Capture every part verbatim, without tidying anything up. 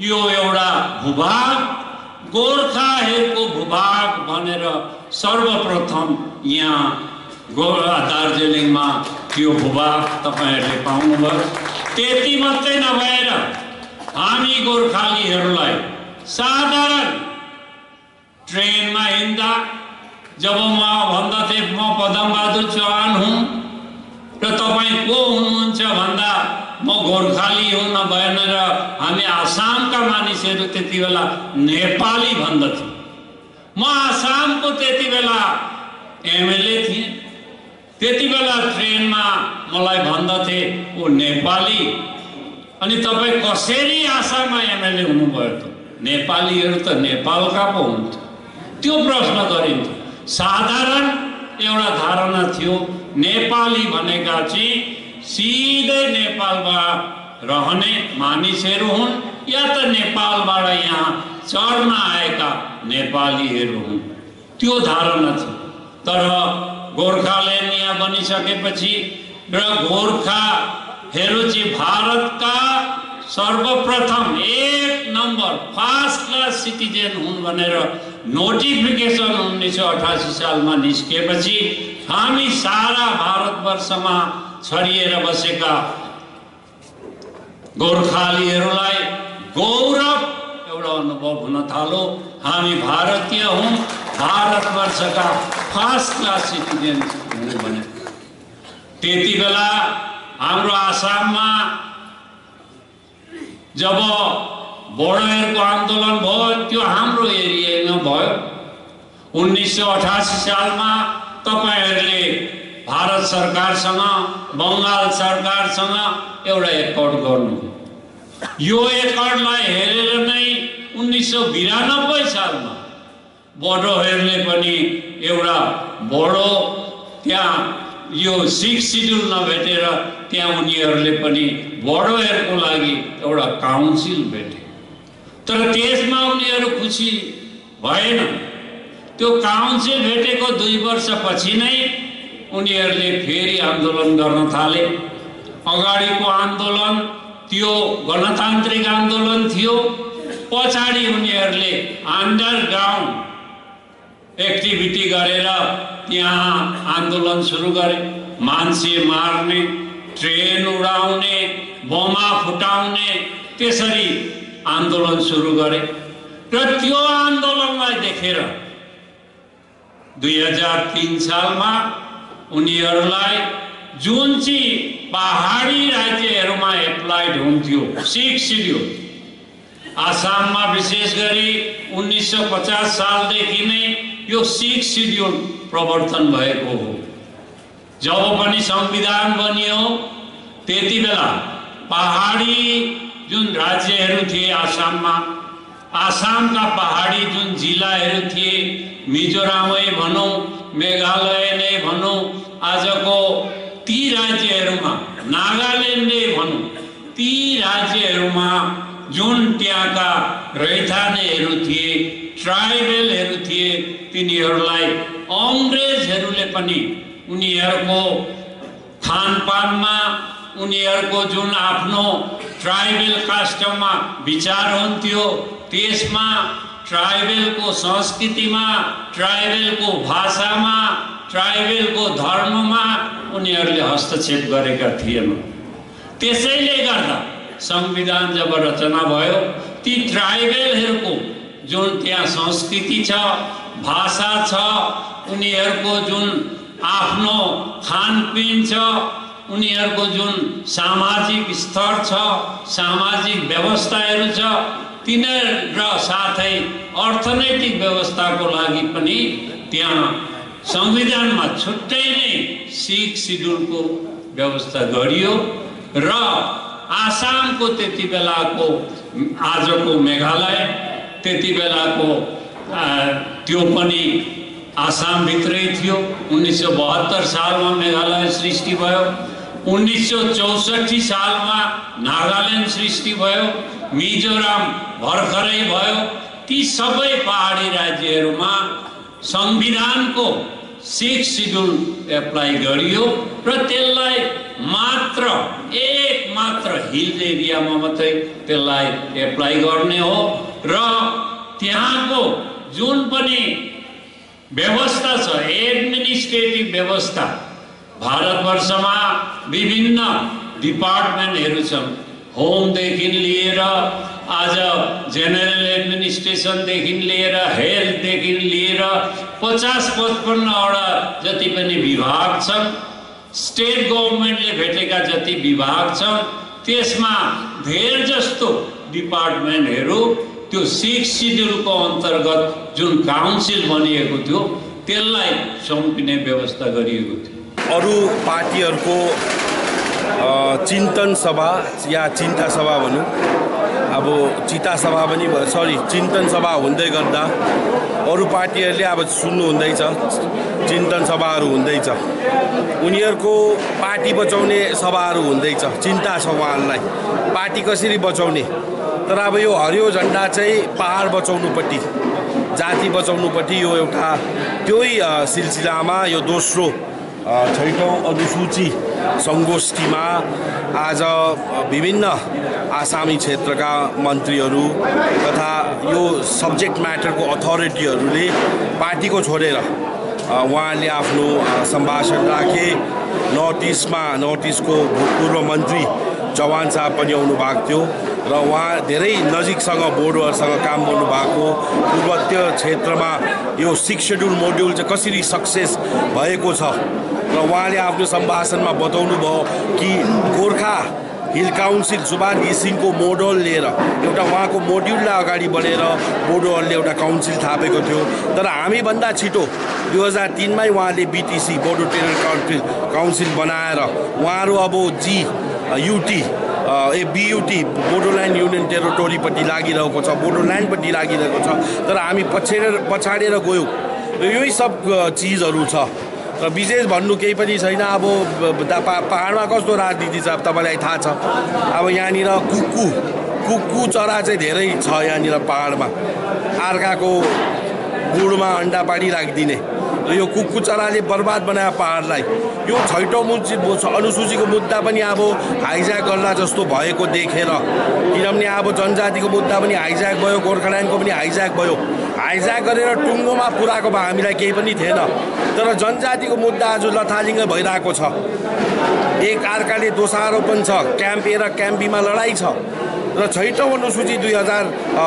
यो एउटा भूभाग गोर्खाहरूको भूभाग भनेर सर्वप्रथम यहाँ गोरा दार्जिलिङमा त्यो भूभाग तपाईहरुले पाउनुभयो। त्यति मात्रै नभएर हामी गोर्खालीहरूलाई साधारण ट्रेनमा हिँड्दा जब म भन्दथे म पदमबहादुर चौहान हुँ र तपाईँ को हुनुहुन्छ भन्दा म गोर्खाली हुँ न भएन र हामी आसामका मानिसहरू त्यति बेला नेपाली भन्दथे। म आसामको त्यति बेला एमएलए थिएँ। त्यति बेला ट्रेनमा मलाई भन्दथे ओ नेपाली, अनि तपाईँ कसरी आसाममा एमएलए हुनुभयो त? नेपालीहरू त नेपालका पो हुन्छ। त्यो प्रश्न गरिन्थ्यो। साधारण एउटा धारणा थियो नेपाली भनेका चाहिँ सिधै नेपालमा रहने मानिसहरू हुन् या त नेपालबाट यहाँ चढ्न आएका नेपालीहरू हुन्, त्यो धारणा थियो। तर गोर्खाल्यान्ड यहाँ बनिसकेपछि र गोर्खाहरू चाहिँ भारतका सर्वप्रथम एक नम्बर फर्स्ट क्लास सिटिजन हुन् भनेर नोटिफिकेसन उन्नीस सौ अठासी सालमा निस्किएपछि हामी सारा भारतवर्षमा छरिएर बसेका गोर्खालीहरूलाई गौरव एउटा अनुभव हुन थाल्यो। हामी भारतीय हौं, भारतवर्षका फर्स्ट क्लास सिटिजन हुँ भने। त्यति बेला हाम्रो आसाममा जब बोडोहरूको आन्दोलन भयो त्यो हाम्रो एरियामा भयो। उन्नीस सौ अठासी सालमा तपाईहरुले भारत सरकारसँग बंगाल सरकारसँग एउटा एकर्ड गर्नुभयो। यो एकर्डलाई हेरेर नै उन्नीस सौ बिरानब्बे सालमा बोडोहरूले पनि एउटा बोडो त्यहाँ यो सिक्स सिड्युल नभेटेर त्यहाँ उनीहरूले पनि बोडोहरूको लागि एउटा काउन्सिल भेटे। तर त्यसमा उनीहरू खुसी भएन। त्यो काउन्सिल भेटेको दुई वर्षपछि नै उनीहरूले फेरि आन्दोलन गर्न थाले। अगाडिको आन्दोलन त्यो गणतान्त्रिक आन्दोलन थियो। पछाडि उनीहरूले अन्डरग्राउन्ड एक्टिभिटी गरेर त्यहाँ आन्दोलन सुरु गरे। मान्छे मार्ने, ट्रेन उडाउने, बमा फुटाउने, त्यसरी आन्दोलन सुरु गरे। र त्यो आन्दोलनलाई देखेर दुई हजार तीन सालमा उनीहरूलाई जुन चाहिँ पहाडी राज्यहरूमा एप्लाइड हुन्थ्यो सिक्स सिड्युल, आसाममा विशेष गरी उन्नीस सौ पचास सालदेखि नै यो सिक्स सिड्युल प्रवर्तन भएको हो। जब पनि संविधान बनियो त्यति बेला पहाडी जुन राज्यहरू थिए आसाममा, आसामका पहाडी जुन जिल्लाहरू थिए, मिजोरामै भनौँ, मेघालय नै भनौँ, आजको ती राज्यहरूमा, नागाल्यान्डै भनौँ, ती राज्यहरूमा जुन त्यहाँका रैथानेहरू थिए, ट्राइबलहरू थिए, तिनीहरूलाई अंग्रेजहरूले पनि उनीहरूको खानपानमा, उनीहरूको जुन आफ्नो ट्राइबल कास्टममा विचार हुन्थ्यो त्यसमा, ट्राइबलको संस्कृतिमा, ट्राइबलको भाषामा, ट्राइबलको धर्ममा उनीहरूले हस्तक्षेप गरेका थिएनन्। त्यसैले गर्दा संविधान जब रचना भयो ती ट्राइबलहरूको जुन त्यहाँ संस्कृति छ, भाषा छ, उनीहरूको जुन आफ्नो खानपिन छ, उनीहरूको जुन सामाजिक स्तर छ, सामाजिक व्यवस्थाहरू छ, तिनीहरू र साथै अर्थनैतिक व्यवस्थाको लागि पनि त्यहाँ संविधानमा छुट्टै नै सिक्स सिड्युलको व्यवस्था गरियो। र आसामको त्यति बेलाको आजको मेघालय, त्यति बेलाको त्यो पनि आसामभित्रै थियो। उन्नीस सौ बहत्तर सालमा मेघालय सृष्टि भयो। उन्नीस सौ चौसठी सालमा नागाल्यान्ड सृष्टि भयो। मिजोराम भर्खरै भयो। ती सबै पहाडी राज्यहरूमा संविधानको सिक्स सिड्युल एप्लाई गरियो र त्यसलाई मात्र एक मात्र हिल एरियामा मात्रै त्यसलाई एप्लाई गर्ने हो र त्यहाँको जुन पनि व्यवस्था छ एडमिनिस्ट्रेटिभ व्यवस्था भारतवर्षमा विभिन्न डिपार्टमेन्टहरू छन् होमदेखि लिएर आज जेनरल एडमिनिस्ट्रेसनदेखि लिएर हेल्थदेखि लिएर पचास पचपन्नवटा जति पनि विभाग छन् स्टेट गभर्मेन्टले भेटेका जति विभाग छन् त्यसमा धेर जस्तो डिपार्टमेन्टहरू त्यो सिक्स सिड्युलको अन्तर्गत जुन काउन्सिल बनिएको थियो त्यसलाई सुम्पिने व्यवस्था गरिएको थियो। अरू पार्टीहरूको चिन्तन सभा या चिन्ता सभा भनौँ अब चिता सभा पनि सरी चिन्तन सभा हुँदै गर्दा अरू पार्टीहरूले अब सुन्नु हुँदैछ चिन्तन सभाहरू हुँदैछ उनीहरूको पार्टी बचाउने सभाहरू हुँदैछ चिन्ता छ उहाँहरूलाई पार्टी कसरी बचाउने तर अब यो हरियो झन्डा चाहिँ पहाड बचाउनुपट्टि जाति बचाउनुपट्टि यो एउटा त्यही सिलसिलामा यो दोस्रो छैटौँ अनुसूची सङ्गोष्ठीमा आज विभिन्न आसामी क्षेत्रका मन्त्रीहरू तथा यो सब्जेक्ट म्याटरको अथोरिटीहरूले पार्टीको छोडेर उहाँले आफ्नो सम्भाषण राखे। नर्थ इस्टमा नर्थ इस्टको भूतपूर्व मन्त्री चौहान साहब पनि आउनु भएको थियो र उहाँ धेरै नजिकसँग बोर्डहरूसँग काम गर्नुभएको पूर्वोत्तर क्षेत्रमा यो सिक्स सेड्युल मोड्युल चाहिँ कसरी सक्सेस भएको छ र उहाँले आफ्नो सम्भाषणमा बताउनु भयो कि गोर्खा हिल काउन्सिल सुभाष घिसिङको मोडल लिएर एउटा उहाँको मोड्युललाई अगाडि बढेर बोडोहरूले एउटा काउन्सिल थापेको थियो तर हामीभन्दा छिटो दुई हजार तिनमै उहाँले BTC Bodo territory council council बनाएर उहाँहरू अब जी युटी ए बियुटी बोडोल्यान्ड युनियन टेरिटोरीपट्टि लागिरहेको छ बोडोल्यान्डपट्टि लागिरहेको छ तर हामी पछाडेर पछाडेर गयौँ यही सब चिजहरू छ र विशेष भन्नु केही पनि छैन। अब पहाडमा कस्तो राजनीति छ तपाईँलाई थाहा छ अब यहाँनिर कुक्कु कुक्कु चरा चाहिँ धेरै छ यहाँनिर पहाडमा अर्काको गुडमा अन्डा पानी राखिदिने र यो कुक्कु चराले बर्बाद बनायो पहाडलाई। यो छैटौँ अनुसूचीको मुद्दा पनि अब हाइज्याक गर्ला जस्तो भएको देखेर किनभने अब जनजातिको मुद्दा पनि हाइज्याक भयो गोर्खाल्यान्डको पनि हाइज्याक भयो हाइज्याक गरेर टुङ्गोमा पुऱ्याएको भए हामीलाई केही पनि थिएन तर जनजातिको मुद्दा आज लथालिङ्ग भइरहेको छ एक अर्काले दोषारोपण छ क्याम्प ए र क्याम्प बीमा लडाइँ छ र छैटौँ अनुसूची दुई हजार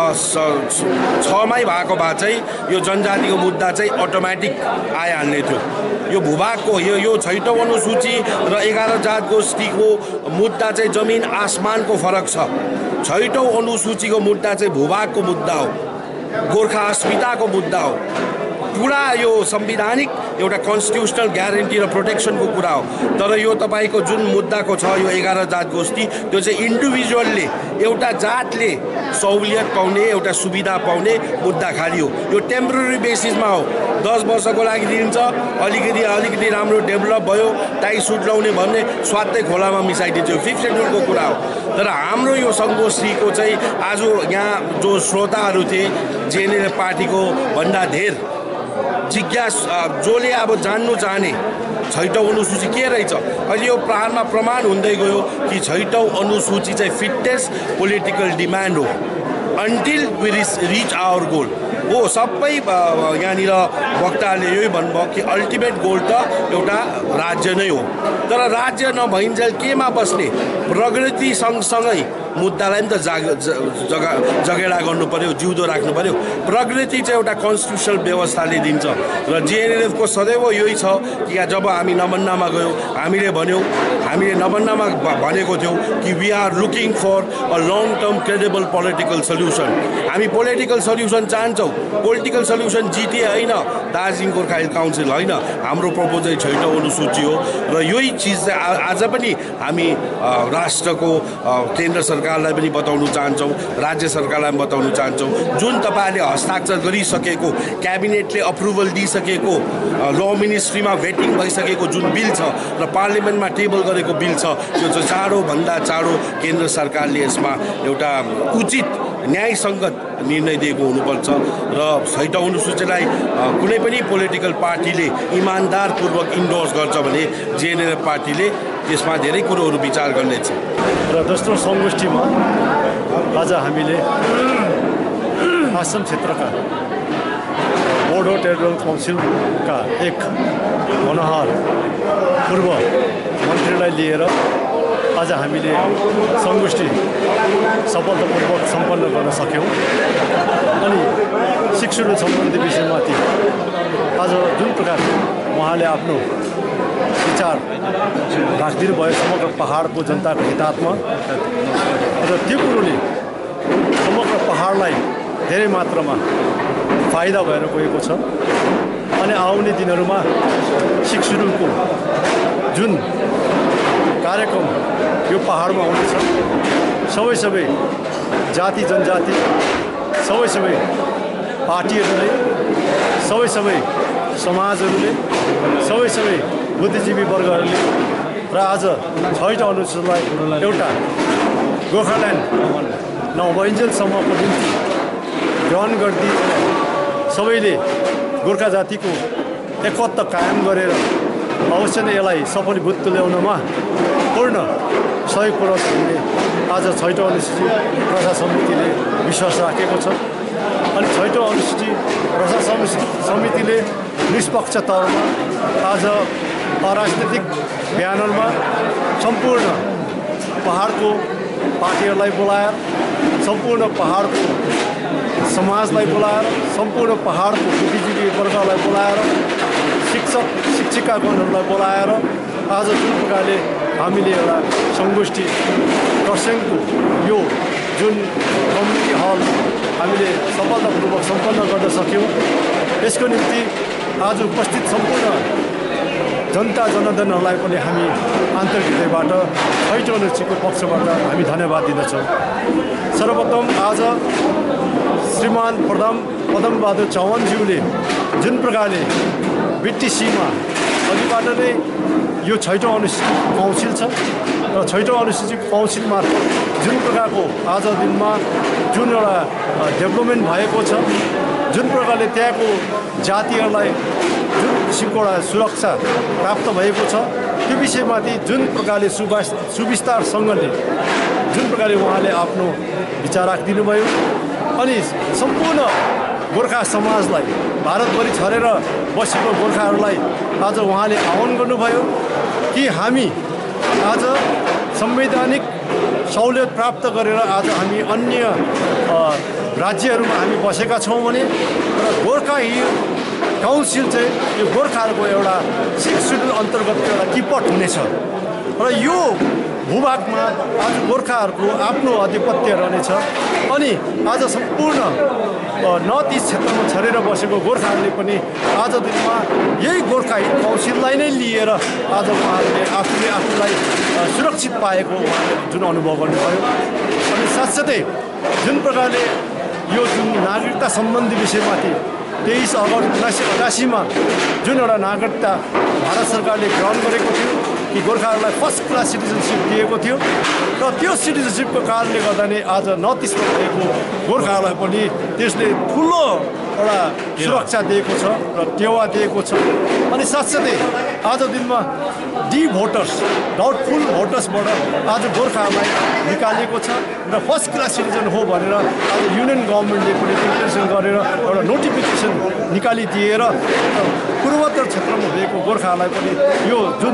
छमै भएको भए चाहिँ यो जनजातिको मुद्दा चाहिँ अटोमेटिक आइहाल्ने थियो। यो भूभागको यो यो छैटौँ अनुसूची र एघार जात गोष्ठीको मुद्दा चाहिँ जमिन आसमानको फरक छ। छैटौँ अनुसूचीको मुद्दा चाहिँ भूभागको मुद्दा हो गोर्खा अस्मिताको मुद्दा हो पुरा यो संवैधानिक एउटा कन्स्टिट्युसनल ग्यारेन्टी र प्रोटेक्सनको कुरा हो तर यो तपाईँको जुन मुद्दाको छ यो एघार जात गोष्ठी त्यो चाहिँ इन्डिभिजुअलले एउटा जातले सहुलियत पाउने एउटा सुविधा पाउने मुद्दा खाली हो। यो टेम्पोररी बेसिसमा हो दस वर्षको लागि दिन्छ अलिकति अलिकति राम्रो डेभलप भयो टाई सुट लाउने भन्ने स्वात्तै खोलामा मिसाइदिन्छ यो फिफ्थ सेड्युलको कुरा हो तर हाम्रो यो सङ्गोष्ठीको चाहिँ आज यहाँ जो श्रोताहरू थिए जेएनएलएफ पार्टीको भन्दा धेर जिज्ञास जसले अब जान्नु चाहने छैटौँ अनुसूची के रहेछ अहिले यो पहाडमा प्रमाण हुँदै गयो कि छैटौँ अनुसूची चाहिँ फिटेस्ट पोलिटिकल डिमान्ड हो until we reach our goal हो। सबै यहाँनिर वक्ताहरूले यही भन्नुभयो कि अल्टिमेट गोल त एउटा राज्य नै हो तर राज्य नभइन्जेल केमा बस्ने प्रगति सँगसँगै मुद्दालाई पनि त जाग जगा जगेडा गर्नु पर्यो जिउँदो राख्नु पर्यो। प्रगति चाहिँ एउटा कन्स्टिट्युसनल व्यवस्थाले दिन्छ र जिएनएलएफको सदैव यही छ कि जब हामी नमन्नामा गयौँ हामीले भन्यौँ हामीले नमन्नामा भनेको थियौँ कि we are looking for a long term credible political solution हामी पोलिटिकल सल्युसन चाहन्छौँ पोलिटिकल सल्युसन जिटिए होइन दार्जिलिङ गोर्खा हिल काउन्सिल होइन हाम्रो प्रपोजल छैटौँ अनुसूची हो र यही चिज चाहिँ आज पनि हामी राष्ट्रको केन्द्र सरकारलाई पनि बताउन चाहन्छौँ राज्य सरकारलाई पनि बताउन चाहन्छौँ जुन तपाईँले हस्ताक्षर गरिसकेको क्याबिनेटले अप्रुभल दिइसकेको ल मिनिस्ट्रीमा भेटिङ भइसकेको जुन बिल छ र पार्लियामेन्टमा टेबल गरेको बिल छ त्यो चाहिँ चाँडोभन्दा चाँडो केन्द्र सरकारले यसमा एउटा उचित न्यायसङ्गत निर्णय दिएको हुनुपर्छ र छैटौँ अनुसूचीलाई कुनै पनि पोलिटिकल पार्टीले इमान्दारपूर्वक इन्डोर्स गर्छ भने जिएनएलएफ पार्टीले त्यसमा धेरै कुरोहरू विचार गर्नेछ। र दोस्रो सङ्गोष्ठीमा आज हामीले आसाम क्षेत्रका बोडो टेरिटोरियल काउन्सिलका एक मनोहर पूर्व मन्त्रीलाई लिएर आज हामीले सङ्गोष्ठी सफलतापूर्वक सम्पन्न गर्न सक्यौँ। अनि शिक्षण सम्बन्धी विषयमाथि आज जुन प्रकार उहाँले आफ्नो विचार राखिदिनु भयो समग्र पहाडको जनताको हितात्मा, र त्यो कुरोले समग्र पहाडलाई धेरै मात्रामा फाइदा भएर गएको छ। अनि आउने दिनहरूमा शिक्षणको जुन कार्यक्रम यो पहाडमा हुनेछ, सबै सबै जाति जनजाति, सबै सबै पार्टीहरूले, सबै सबै समाजहरूले, सबै सबै बुद्धिजीवी वर्गहरूले र आज छैटौँ अनुसूचितलाई एउटा गोर्खाल्यान्ड नभइन्जेलसम्मको निम्ति ग्रहण गरिदिए सबैले गोर्खा जातिको एकत्व कायम गरेर अवश्य नै यसलाई सफलीभूत ल्याउनमा पूर्ण सहयोग पुर्याउँछ भन्ने आज छैटौँ अनुसूचित प्रजा समितिले विश्वास राखेको छ। अनि छैटौँ अनुसूचित प्रजा समितिले निष्पक्ष तौरमा आज अराजनीतिक बयानहरूमा सम्पूर्ण पहाडको पार्टीहरूलाई बोलाएर, सम्पूर्ण पहाडको समाजलाई बोलाएर, सम्पूर्ण पहाडको बुद्धिजीवी वर्गलाई बोलाएर, शिक्षक शिक्षिकागणहरूलाई बोलाएर आज जुन प्रकारले हामीले एउटा सङ्गोष्ठी खरसाङको यो जुन कम्युनिटी हल हामीले सफलतापूर्वक सम्पन्न गर्न सक्यौँ, यसको निम्ति आज उपस्थित सम्पूर्ण जनता जनार्दनहरूलाई पनि हामी आन्तरिक हृदयबाट छैटौँ अनुसूचिको पक्षबाट हामी धन्यवाद दिँदछौँ। सर्वप्रथम आज श्रीमान प्रधान पदमबहादुर चौहानज्यूले जुन प्रकारले बिटिसीमा अघिबाट नै यो छैटौँ अनुसूचित काउन्सिल छ र छैटौँ अनुसूचित काउन्सिल मार्फत जुन प्रकारको आज दिनमा जुन एउटा डेभलपमेन्ट भएको छ, जुन प्रकारले त्यहाँको जातिहरूलाई जुन किसिमको एउटा सुरक्षा प्राप्त भएको छ, त्यो विषयमाथि जुन प्रकारले सुभा सुविस्तारसँगले जुन प्रकारले उहाँले आफ्नो विचार राखिदिनु भयो। अनि सम्पूर्ण गोर्खा समाजलाई, भारतभरि छरेर बसेको गोर्खाहरूलाई आज उहाँले आह्वान गर्नुभयो कि हामी आज संवैधानिक सहुलियत प्राप्त गरेर आज हामी अन्य राज्यहरूमा हामी बसेका छौँ भने र गोर्खा काउन्सिल चाहिँ यो गोर्खाहरूको एउटा सिक्स सेड्युल अन्तर्गत एउटा किपट हुनेछ र यो भूभागमा आज गोर्खाहरूको आफ्नो आधिपत्य रहनेछ। अनि आज सम्पूर्ण नर्थ इस्ट क्षेत्रमा छरेर बसेको गोर्खाहरूले पनि आज दिनमा यही गोर्खा काउन्सिललाई नै लिएर आज उहाँहरूले आफूले आफूलाई सुरक्षित पाएको उहाँले जुन अनुभव गर्नुभयो। अनि साथसाथै जुन प्रकारले यो जुन नागरिकता सम्बन्धी विषयमाथि तेइस अगस्त उन्नाइस सय अठासीमा जुन एउटा नागरिकता भारत सरकारले ग्रहण गरेको थियो कि गोर्खाहरूलाई फर्स्ट क्लास सिटिजनसिप दिएको थियो र त्यो सिटिजनसिपको कारणले गर्दा नै आज नर्थ इस्टमा भएको गोर्खाहरूलाई पनि त्यसले ठुलो एउटा सुरक्षा दिएको छ र टेवा दिएको छ। अनि साथसाथै आज दिनमा डी भोटर्स डाउटफुल भोटर्सबाट आज गोर्खाहरूलाई निकालिएको छ र फर्स्ट क्लास सिटिजन हो भनेर आज युनियन गभर्मेन्टले पनि डिक्लेरेसन गरेर एउटा नोटिफिकेसन निकालिदिएर पूर्वोत्तर क्षेत्रमा भएको गोर्खाहरूलाई पनि यो जुन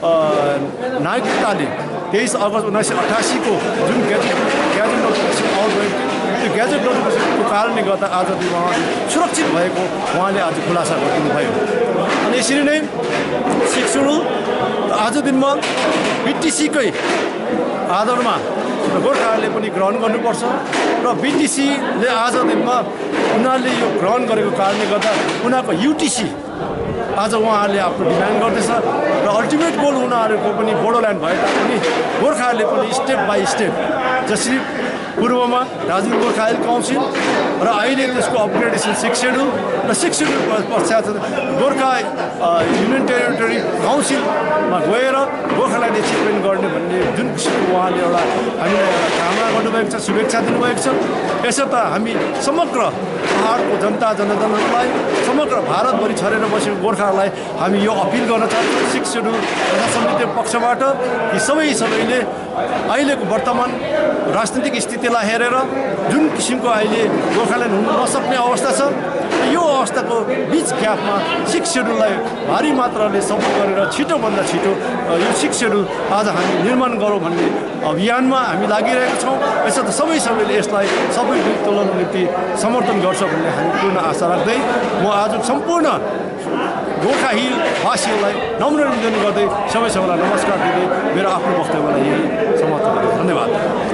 नागरिकताले तेइस अगस्त उन्नाइस सय अठासीको जुन ग्याजेट ग्याजेट नोटिफिकेसन आउट भएको थियो त्यो ग्याजेट नोटिफिकेसनको कारणले गर्दा आज उहाँले सुरक्षित भएको उहाँले आज खुलासा गरिदिनुभयो। अनि यसरी नै सिक्स सेड्युल आज दिनमा बिटिसीकै आधारमा गोर्खाहरूले पनि ग्रहण गर्नुपर्छ र बिटिसीले आज दिनमा उनीहरूले यो ग्रहण गरेको कारणले गर्दा उनीहरूको युटिसी आज उहाँहरूले आफ्नो डिमान्ड गर्दैछ र अल्टिमेट गोल उनीहरूको पनि बोडोल्यान्ड भए तापनि गोर्खाहरूले पनि स्टेप बाई स्टेप जसरी पूर्वमा दार्जिलिङ गोर्खा हिल काउन्सिल र अहिले त्यसको अपग्रेडेसन सिक्स सेड्युल र सिक्स सेड्युल पश्चात गोर्खा युनियन टेरिटोरी काउन्सिलमा गएर गोर्खालाई एचिभमेन्ट गर्ने भन्ने जुन किसिमको उहाँले एउटा हामीलाई एउटा कामना गर्नुभएको छ, शुभेच्छा दिनुभएको छ। यसर्थ हामी समग्र पहाडको जनता जनार्दनहरूलाई समग्र भारतभरि छरेर बसेको गोर्खाहरूलाई हामी यो अपिल गर्न चाहन्छौँ सिक्स सेड्युल तथा समितिको पक्षबाट कि सबै सबैले अहिलेको वर्तमान राजनीतिक स्थितिलाई हेरेर जुन किसिमको अहिले गोर्खाल्यान्ड हुन नसक्ने अवस्था छ यो अवस्थाको बिच ग्यापमा सिक्स सेड्युललाई भारी मात्राले सपोर्ट गरेर छिटोभन्दा छिटो यो सिक्स सेड्युल आज हामी निर्माण गरौँ भन्ने अभियानमा हामी लागिरहेका छौँ। यसर्थ सबै सबैले यसलाई सबै वितरण नीति समर्थन गर्छ भन्ने हामी पूर्ण आशा राख्दै म आज सम्पूर्ण गोर्खा हिल वासीहरूलाई नम्र निवेदन गर्दै सबै सबैलाई नमस्कार दिँदै मेरो आफ्नो वक्तव्यलाई यही समाप्त गर्छु। धन्यवाद।